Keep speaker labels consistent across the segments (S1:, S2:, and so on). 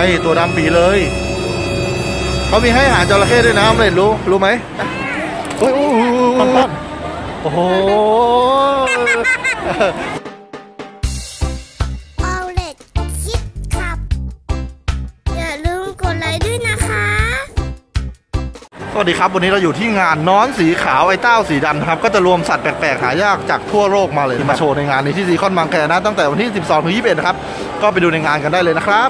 S1: ตัวดำปีเลยเขามีให้อาหารจระเข้ด้วยนะเลยรู้ไหมโอ้ยโอ้โห
S2: เอาเล็ดคิดครับอย่าลืมกดไลค์ด้วยนะคะ
S1: สวัสดีครับวันนี้เราอยู่ที่งานน้อนสีขาวไอ้เต้าสีดำครับก็จะรวมสัตว์แปลกๆหายากจากทั่วโลกมาเลยมาโชว์ในงานนี้ที่ซีคอนบางแคนะตั้งแต่วันที่12 ถึง 21นะครับก็ไปดูในงานกันได้เลยนะครับ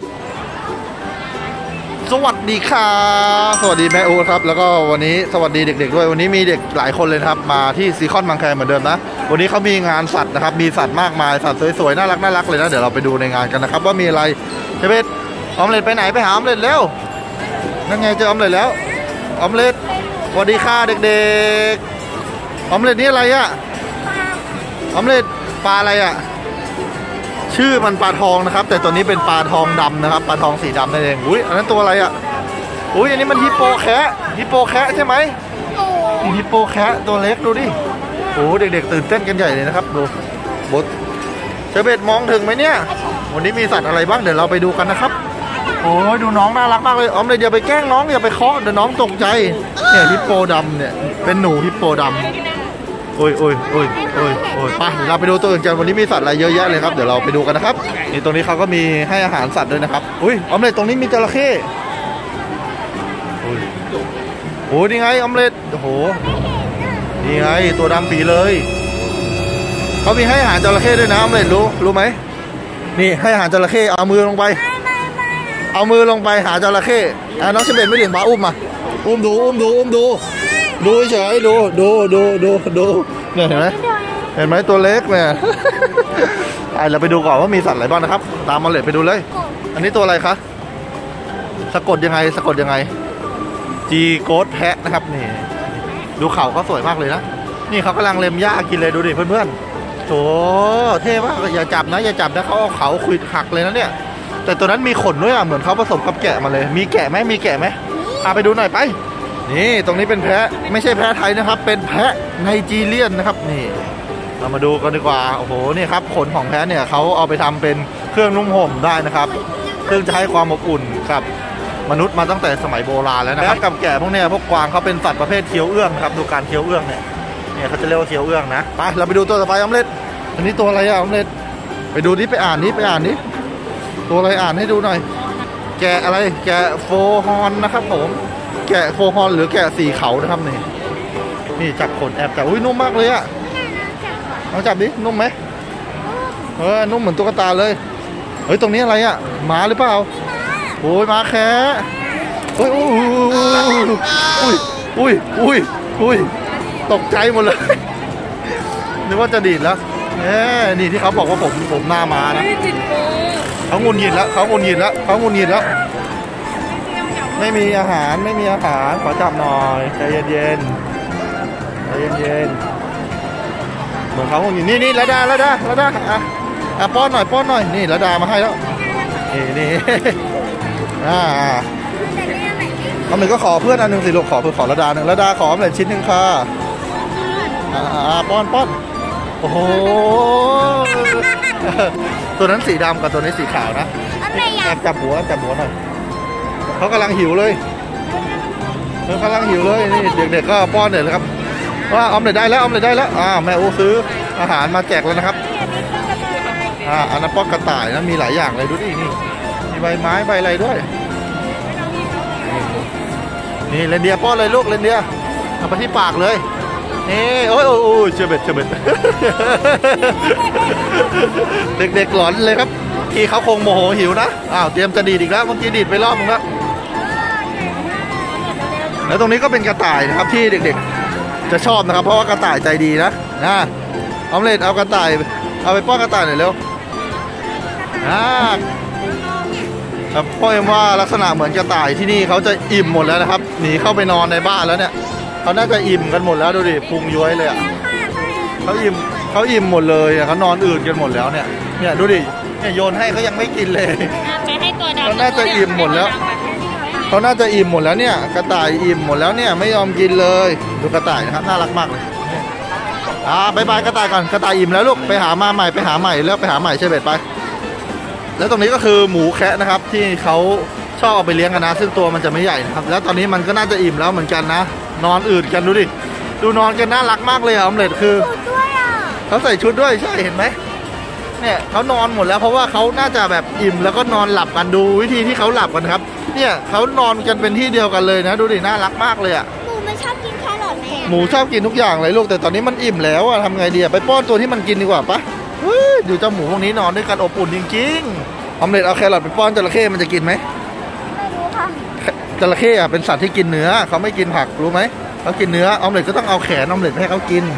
S1: สวัสดีครับสวัสดีแม่อูครับแล้วก็วันนี้สวัสดีเด็กๆด้วยวันนี้มีเด็กหลายคนเลยครับมาที่ซีคอนบางแคเหมือนเดิมนะวันนี้เขามีงานสัตว์นะครับมีสัตว์มากมายสัตว์สวยๆน่ารักเลยนะเดี๋ยวเราไปดูในงานกันนะครับว่ามีอะไรเชฟเบสออมเล็ตไปไหนไปหาออมเล็ตเร็วนั่นไงเจอออมเล็ตแล้วออมเล็ตสวัสดีค่ะเด็กๆออมเล็ตนี่อะไรอะออมเล็ตปลาอะไรอะชื่อมันปลาทองนะครับแต่ตัวนี้เป็นปลาทองดำนะครับปลาทองสีดำนั่นเองอุ้ยอันนั้นตัวอะไรอะอุ้ยอันนี้มันฮิปโปแคะใช่ไหมฮิปโปแคะตัวเล็กดูดิโอ้เด็กๆตื่นเต้นกันใหญ่เลยนะครับดูบดเชเบตมองถึงไหมเนี่ยวันนี้มีสัตว์อะไรบ้างเดี๋ยวเราไปดูกันนะครับโอ้ยดูน้องน่ารักมากเลยออมเลยอย่าไปแกล้งน้องอย่าไปเคาะเดี๋ยวน้องตกใจเนี่ยฮิปโปดำเนี่ยเป็นหนูฮิปโปดำโอ้ยไปเดี๋ยวเราไปดูตัวอื่นกันวันนี้มีสัตว์อะไรเยอะแยะเลยครับเดี๋ยวเราไปดูกันนะครับนี่ตรงนี้เขาก็มีให้อาหารสัตว์ด้วยนะครับอุ้ยออมเล็ตตรงนี้มีจระเข้โอ้ยนี่ไงออมเล็ตโอ้โหนี่ไงตัวดำปีเลยเขามีให้อาหารจระเข้ด้วยนะออมเล็ตรู้ไหมนี่ให้อาหารจระเข้เอามือลงไปหาจระเข้น้องเชเบตไม่ถึงมาอุ้มมาอุ้มดูเฉยดูเนี่ยเห็นไหมตัวเล็กเนี่ยเราไปดูก่อนว่ามีสัตว์อะไรบ้างนะครับตามมาเลยไปดูเลยอันนี้ตัวอะไรคะสะกดยังไงจีโกดแพะนะครับนี่ดูเขาเขาสวยมากเลยนะนี่เขากำลังเล็มหญ้ากินเลยดูดิเพื่อนๆโถเท่มากอย่าจับนะเขาเอาเขาขุดหักเลยนะเนี่ยแต่ตัวนั้นมีขนด้วยเหมือนเขาผสมกับแกะมาเลยมีแกะไหมพาไปดูหน่อยไปนี่ตรงนี้เป็นแพะไม่ใช่แพะไทยนะครับเป็นแพะไนจีเรียนนะครับนี่เรามาดูกันดีกว่าโอ้โหนี่ครับขนของแพะเนี่ยเขาเอาไปทำเป็นเครื่องนุ่งห่มได้นะครับซึ่งจะให้ความอบอุ่นกับมนุษย์มาตั้งแต่สมัยโบราณแล้วนะครับกับแกะพวกเนี้ยพวกกวางเขาเป็นสัตว์ประเภทเคี้ยวเอื้องครับดูการเคี้ยวเอื้องเนี่ยเขาจะเรียกว่าเคี้ยวเอื้องนะไปเราไปดูตัวต่อไปออมเล็ตอันนี้ตัวอะไรอะออมเล็ตไปดูนี่ไปอ่านนี่ตัวอะไรอ่านให้ดูหน่อยแกะอะไรแกะโฟฮอนนะครับผมแกะโฟฮอนหรือแกะสีเขานะครับนี่จับขนแอบจับอุ้ยนุ่มมากเลยอะลองจับดินุ่มไหมนุ่มเหมือนตุ๊กตาเลยเฮ้ยตรงนี้อะไรอะม้าหรือเปล่าโอ้ยม้าแคะอุ้ยตกใจหมดเลยนึกว่าจะดีดแล้วนี่ที่เขาบอกว่าผมหน้าม้านะเขางุนหงิดแล้วไม่มีอาหารขอจับหน่อยใจเย็นเหมือนเขางุนหงิดนี่ระดาป้อนหน่อยนี่ระดามาให้แล้วนี่เอาหนึ่งก็ขอเพื่อนอันหนึ่งสิลูกขอระดาหนึ่งระดาขออะไรชิ้นหนึ่งค่ะป้อนโอ้โหตัวนั้นสีดำกับตัวนี้สีขาวนะจับหัวหน่อยเขากำลังหิวเลยนี่เด็กๆก็ป้อนเลยครับว่าออมเล็ตได้แล้วแม่อูซื้ออาหารมาแจกแล้วนะครับอันนั้นป้อนกระต่ายนะมีหลายอย่างเลยดูดินี่มีใบไม้ใบอะไรด้วยนี่เรนเดียป้อนเลยลูกเรนเดียเอาไปที่ปากเลยนี่โอ้ยเชเบตเด็กๆหลอนเลยครับที่เขาคงโมโหหิวนะเตรียมจะดีดอีกแล้วเมื่อกี้ดีดไปรอบนึงแล้วตรงนี้ก็เป็นกระต่ายนะครับที่เด็กๆจะชอบนะครับเพราะว่ากระต่ายใจดีนะออมเล็ตเอากระต่ายเอาไปป้อนกระต่ายหน่อยเร็วพ่อเอ็มว่าลักษณะเหมือนกระต่ายที่นี่เขาจะอิ่มหมดแล้วนะครับหนีเข้าไปนอนในบ้านแล้วเนี่ยเขาน่าจะอิ่มกันหมดแล้วดูดิพุงย้อยเลยเขาอิ่มหมดเลยเขานอนอื่นกันหมดแล้วเนี่ยดูดิเนี่ยโยนให้เขายังไม่กินเลยเขาน่าจะอิ่มหมดแล้วเนี่ยกระต่ายอิ่มหมดแล้วเนี่ยไม่ยอมกินเลยดูกระต่ายนะครับน่ารักมากเลยบายกระต่ายก่อนกระต่ายอิ่มแล้วลูกไปหาใหม่แล้วไปหาใหม่เชเบตไปแล้วตรงนี้ก็คือหมูแคะนะครับที่เขาชอบเอาไปเลี้ยงกันนะซึ่งตัวมันจะไม่ใหญ่นะครับแล้วตอนนี้มันก็น่าจะอิ่มแล้วเหมือนกันนะนอนอืดกันดูดิดูนอนกันน่ารักมากเลยออมเล็ตคือเขาใส่ชุดด้วยใช่เห็นไหมเนี่ยเขานอนหมดแล้วเพราะว่าเขาน่าจะแบบอิ่มแล้วก็นอนหลับกันดูวิธีที่เขาหลับกันครับเนี่ยเขานอนกันเป็นที่เดียวกันเลยนะดูดิน่ารักมากเลยอ่ะ
S2: หมูมันชอบกินแครอทไหม
S1: หมูชอบกินทุกอย่างเลยลูกแต่ตอนนี้มันอิ่มแล้วอะทำไงดีอะไปป้อนตัวที่มันกินดีกว่าปะดูเจ้าหมูพวกนี้นอนด้วยกันอบอุ่นจริงๆออมเล็ตเอาแครอทไปป้อนจระเข้มันจะกินไหม
S2: ไม่รู้ค่ะ
S1: จระเข้อะเป็นสัตว์ที่กินเนื้อเขาไม่กินผักรู้ไหมเขากินเนื้อออมเล็ตก็ต้องเอาแขนออมเล็ตให้เขากิน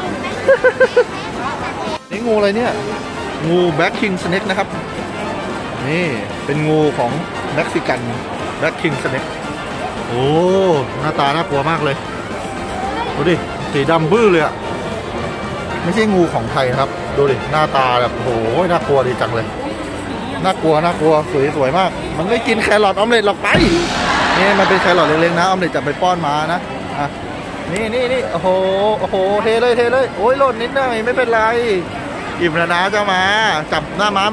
S1: นี่งูอะไรเนี่ยงูแบล็คคิงสเน็กนะครับนี่เป็นงูของเม็กซิกันแบล็คคิงสเน็กโอ้หน้าตาน่ากลัวมากเลยดูดิสีดำบื้อเลยอะไม่ใช่งูของไทยครับดูดิหน้าตาแบบโอ้โหน่ากลัวดีจังเลยน่ากลัวสวยมากมันไม่กินแครอทออมเล็ตหรอกไปนี่มันเป็นแครอทเล็กๆนะออมเล็ตจะไปป้อนมานะอ่ะนี่โอ้โหเทเลยโอ้ยหล่นนิดหน่อยไม่เป็นไรอิ่มแล้วนะเจ้ามาจับหน้าม้าไหม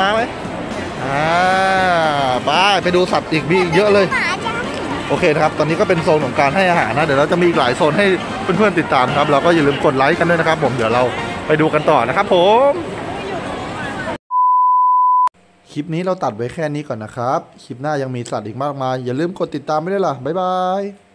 S1: ไปดูสัตว์อีกมีเยอะเลยโอเคนะครับตอนนี้ก็เป็นโซนของการให้อาหารนะเดี๋ยวเราจะมีอีกหลายโซนให้เพื่อนๆติดตามครับเราก็อย่าลืมกดไลค์กันด้วยนะครับผมเดี๋ยวเราไปดูกันต่อนะครับผมคลิปนี้เราตัดไว้แค่นี้ก่อนนะครับคลิปหน้ายังมีสัตว์อีกมากมายอย่าลืมกดติดตามไม่ได้ล่ะบ๊ายบาย